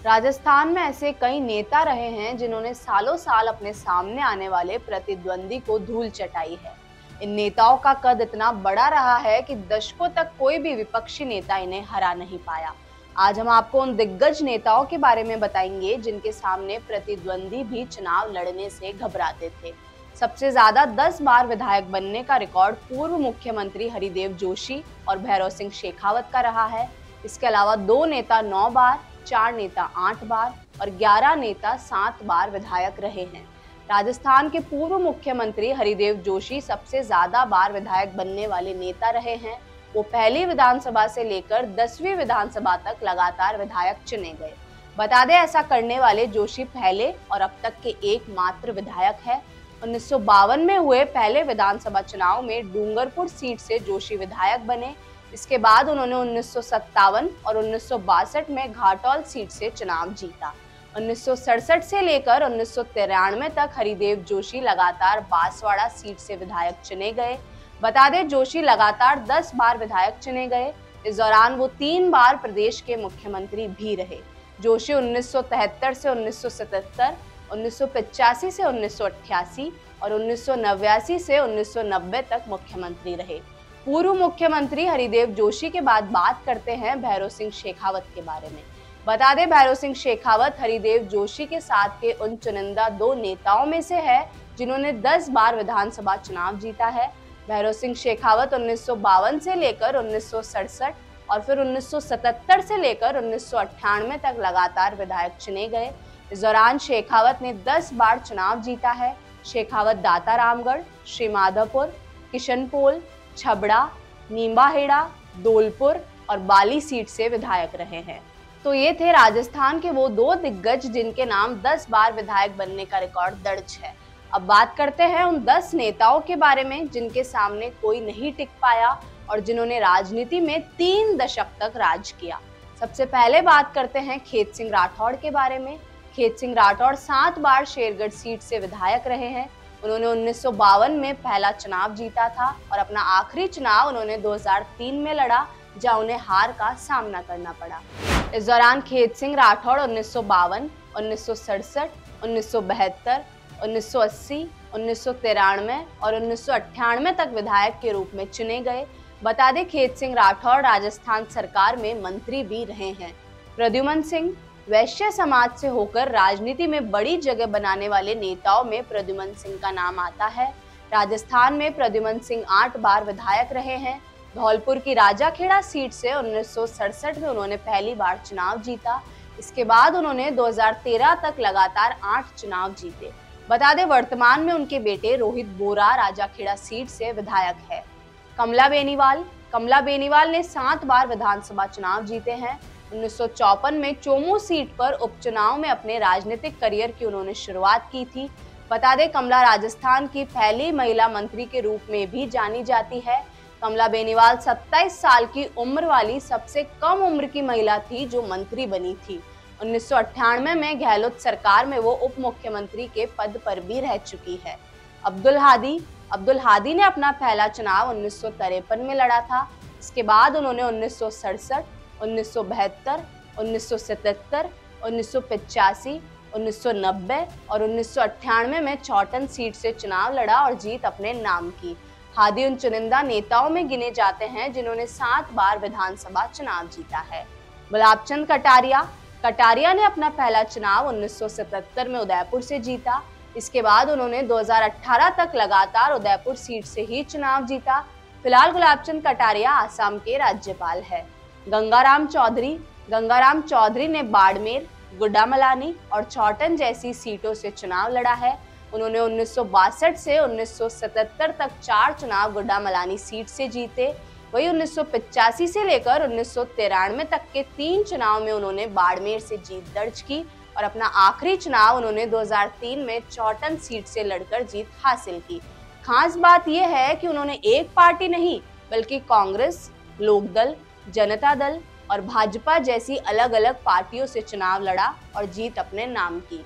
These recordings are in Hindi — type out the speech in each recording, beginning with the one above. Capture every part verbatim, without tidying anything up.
राजस्थान में ऐसे कई नेता रहे हैं जिन्होंने सालों साल अपने सामने आने वाले प्रतिद्वंदी को धूल चटाई है। इन नेताओं का कद इतना बड़ा रहा है कि दशकों तक कोई भी विपक्षी नेता इन्हें हरा नहीं पाया। आज हम आपको उन दिग्गज नेताओं के बारे में बताएंगे जिनके सामने प्रतिद्वंदी भी चुनाव लड़ने से घबराते थे। सबसे ज्यादा दस बार विधायक बनने का रिकॉर्ड पूर्व मुख्यमंत्री हरिदेव जोशी और भैरव सिंह शेखावत का रहा है। इसके अलावा दो नेता नौ बार, चार नेता आठ बार और ग्यारह नेता सात बार विधायक रहे हैं। राजस्थान के पूर्व मुख्यमंत्री हरिदेव जोशी सबसे ज्यादा बार विधायक बनने वाले नेता रहे हैं। वो पहली विधानसभा से लेकर दसवीं विधानसभा तक लगातार विधायक चुने गए। बता दें, ऐसा करने वाले जोशी पहले और अब तक के एकमात्र विधायक है। उन्नीस सौ बावन में हुए पहले विधानसभा चुनाव में डूंगरपुर सीट से जोशी विधायक बने। इसके बाद उन्होंने उन्नीस सौ सत्तावन और उन्नीस सौ बासठ में घाटोल सीट से चुनाव जीता। उन्नीस सौ सड़सठ से लेकर उन्नीस सौ तिरानवे तक हरिदेव जोशी लगातार बांसवाड़ा सीट से विधायक चुने गए। बता दें, जोशी लगातार दस बार विधायक चुने गए। इस दौरान वो तीन बार प्रदेश के मुख्यमंत्री भी रहे। जोशी उन्नीस सौ तिहत्तर से उन्नीस सौ सतहत्तर, उन्नीस सौ पचासी से उन्नीस सौ अट्ठासी और उन्नीस सौ नवासी से उन्नीस सौ नब्बे तक मुख्यमंत्री रहे। पूर्व मुख्यमंत्री हरिदेव जोशी के बाद बात करते हैं भैरव सिंह शेखावत के बारे में। बता दें, भैरव सिंह शेखावत हरिदेव जोशी के साथ के उन चुनिंदा दो नेताओं में से है जिन्होंने दस बार विधानसभा चुनाव जीता है। भैरव सिंह शेखावत उन्नीस सौ बावन से लेकर उन्नीस सौ सड़सठ और फिर उन्नीस सौ सतहत्तर से लेकर उन्नीस सौ अट्ठानवे तक लगातार विधायक चुने गए। इस दौरान शेखावत ने दस बार चुनाव जीता है। शेखावत दाता रामगढ़, श्रीमाधोपुर, किशनपोल, छबड़ा, नींबाहेड़ा, धौलपुर और बाली सीट से विधायक रहे हैं। तो ये थे राजस्थान के वो दो दिग्गज जिनके नाम दस बार विधायक बनने का रिकॉर्ड दर्ज है। अब बात करते हैं उन दस नेताओं के बारे में जिनके सामने कोई नहीं टिक पाया और जिन्होंने राजनीति में तीन दशक तक राज किया। सबसे पहले बात करते हैं खेत सिंह राठौड़ के बारे में। खेत सिंह राठौड़ सात बार शेरगढ़ सीट से विधायक रहे हैं। उन्होंने उन्नीस सौ बावन में पहला चुनाव जीता था और अपना आखिरी चुनाव उन्होंने दो हज़ार तीन में लड़ा, जहां उन्हें हार का सामना करना पड़ा। इस दौरान खेत सिंह राठौड़ उन्नीस सौ बावन, उन्नीस सौ सड़सठ, उन्नीस सौ बहत्तर, उन्नीस सौ अस्सी, उन्नीस सौ तिरानवे और उन्नीस सौ अट्ठानवे तक विधायक के रूप में चुने गए। बता दें, खेत सिंह राठौड़ राजस्थान सरकार में मंत्री भी रहे हैं। प्रद्युमन सिंह वैश्य समाज से होकर राजनीति में बड़ी जगह बनाने वाले नेताओं में प्रद्युमन सिंह का नाम आता है। राजस्थान में प्रद्युमन सिंह आठ बार विधायक रहे हैं। धौलपुर की राजाखेड़ा सीट से उन्नीस सौ सड़सठ में उन्होंने पहली बार चुनाव जीता। इसके बाद उन्होंने दो हज़ार तेरह तक लगातार आठ चुनाव जीते। बता दें, वर्तमान में उनके बेटे रोहित बोरा राजाखेड़ा सीट से विधायक है। कमला बेनीवाल कमला बेनीवाल ने सात बार विधानसभा चुनाव जीते हैं। उन्नीस सौ चौपन में चोमू सीट पर उपचुनाव में अपने राजनीतिक करियर की उन्होंने शुरुआत की थी। बता दें, कमला राजस्थान की पहली महिला मंत्री के रूप में भी जानी जाती है। कमला बेनीवाल सत्ताईस साल की उम्र वाली सबसे कम उम्र की महिला थी जो मंत्री बनी थी। उन्नीस सौ अट्ठानवे में गहलोत सरकार में वो उप मुख्यमंत्री के पद पर भी रह चुकी है। अब्दुल हादी अब्दुल हादी ने अपना पहला चुनाव उन्नीस सौ तिरपन में लड़ा था। इसके बाद उन्होंने उन्नीस सौ सड़सठ, उन्नीस सौ बहत्तर, उन्नीस सौ सतहत्तर, उन्नीस सौ पचासी, उन्नीस सौ नब्बे और उन्नीस सौ अट्ठानवे में चौटन सीट से चुनाव लड़ा और जीत अपने नाम की। हादी उन चुनिंदा नेताओं में गिने जाते हैं जिन्होंने सात बार विधानसभा चुनाव जीता है। गुलाबचंद कटारिया कटारिया ने अपना पहला चुनाव उन्नीस सौ सतहत्तर में उदयपुर से जीता। इसके बाद उन्होंने दो हज़ार अठारह तक लगातार उदयपुर सीट से ही चुनाव जीता। फिलहाल गुलाबचंद कटारिया आसाम के राज्यपाल है। गंगाराम चौधरी गंगाराम चौधरी ने बाड़मेर, गुड्डामलानी और चौटन जैसी सीटों से चुनाव लड़ा है। उन्होंने उन्नीस सौ बासठ से उन्नीस सौ सतहत्तर तक चार चुनाव गुड्डामलानी सीट से जीते। वही उन्नीस सौ पचासी से लेकर उन्नीस सौ तिरानवे तक के तीन चुनाव में उन्होंने बाड़मेर से जीत दर्ज की और अपना आखिरी चुनाव उन्होंने दो हज़ार तीन में चौटन सीट से लड़कर जीत हासिल की। खास बात यह है कि उन्होंने एक पार्टी नहीं बल्कि कांग्रेस, लोकदल, जनता दल और भाजपा जैसी अलग अलग पार्टियों से चुनाव लड़ा और जीत अपने नाम की।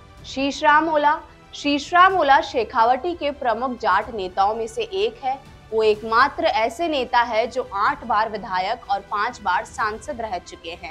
शीशराम ओला शीशराम ओला शेखावटी के प्रमुख जाट नेताओं में से एक है। वो एकमात्र ऐसे नेता है जो आठ बार विधायक और पांच बार सांसद रह चुके हैं।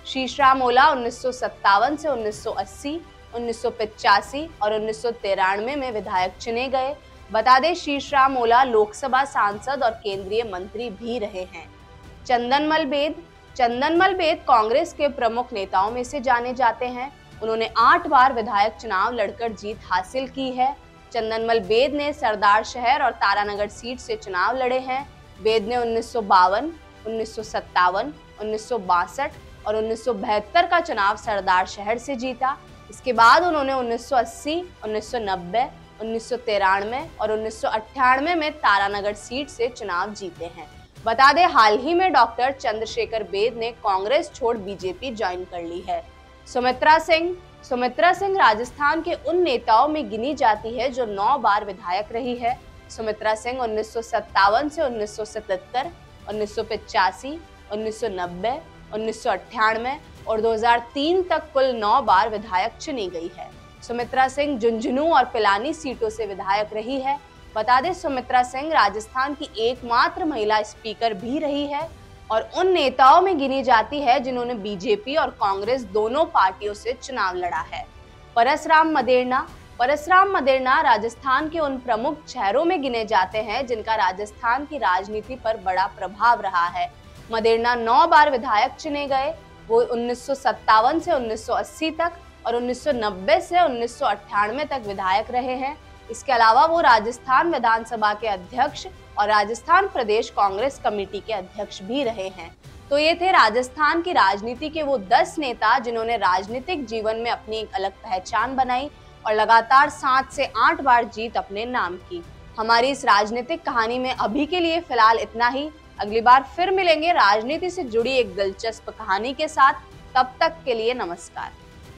शीशराम ओला उन्नीस सौ सत्तावन से उन्नीस सौ अस्सी, उन्नीस सौ पचासी और उन्नीस सौ तिरानवे में विधायक चुने गए। बता दें, शीशराम ओला लोकसभा सांसद और केंद्रीय मंत्री भी रहे हैं। चंदनमल बेद चंदनमल बेद कांग्रेस के प्रमुख नेताओं में से जाने जाते हैं। उन्होंने आठ बार विधायक चुनाव लड़कर जीत हासिल की है। चंदनमल बेद ने सरदार शहर और तारानगर सीट से चुनाव लड़े हैं। बेद ने उन्नीस सौ बावन, उन्नीस सौ सत्तावन, उन्नीस सौ बासठ और उन्नीस सौ बहत्तर का चुनाव सरदार शहर से जीता। इसके बाद उन्होंने उन्नीस सौ अस्सी, उन्नीस सौ नब्बे, उन्नीस सौ तिरानवे और उन्नीस सौ अट्ठानवे में तारानगर सीट से चुनाव जीते हैं। बता दें, हाल ही में डॉक्टर चंद्रशेखर बेद ने कांग्रेस छोड़ बीजेपी ज्वाइन कर ली है। सुमित्रा सिंह सुमित्रा सिंह राजस्थान के उन नेताओं में गिनी जाती है जो नौ बार विधायक रही है। सुमित्रा सिंह उन्नीस सौ सत्तावन से उन्नीस सौ सतहत्तर, उन्नीस सौ पचासी, उन्नीस सौ नब्बे, उन्नीस सौ अट्ठानवे और दो हज़ार तीन तक कुल नौ बार विधायक चुनी गई है। सुमित्रा सिंह झुंझुनू और पिलानी सीटों से विधायक रही है। बता दें, सुमित्रा सिंह राजस्थान की एकमात्र महिला स्पीकर भी रही है और उन नेताओं में गिनी जाती है जिन्होंने बीजेपी और कांग्रेस दोनों पार्टियों से चुनाव लड़ा है। परसराम मदेरणा परसराम मदेरणा राजस्थान के उन प्रमुख चेहरों में गिने जाते हैं जिनका राजस्थान की राजनीति पर बड़ा प्रभाव रहा है। मदेरणा नौ बार विधायक चुने गए। वो उन्नीस सौ सत्तावन से उन्नीस सौ अस्सी तक और उन्नीस सौ नब्बे से उन्नीस सौ अट्ठानवे तक विधायक रहे हैं। इसके अलावा वो राजस्थान विधानसभा के अध्यक्ष और राजस्थान प्रदेश कांग्रेस कमेटी के अध्यक्ष भी रहे हैं। तो ये थे राजस्थान की राजनीति के वो दस नेता जिन्होंने राजनीतिक जीवन में अपनी एक अलग पहचान बनाई और लगातार सात से आठ बार जीत अपने नाम की। हमारी इस राजनीतिक कहानी में अभी के लिए फिलहाल इतना ही। अगली बार फिर मिलेंगे राजनीति से जुड़ी एक दिलचस्प कहानी के साथ। तब तक के लिए नमस्कार।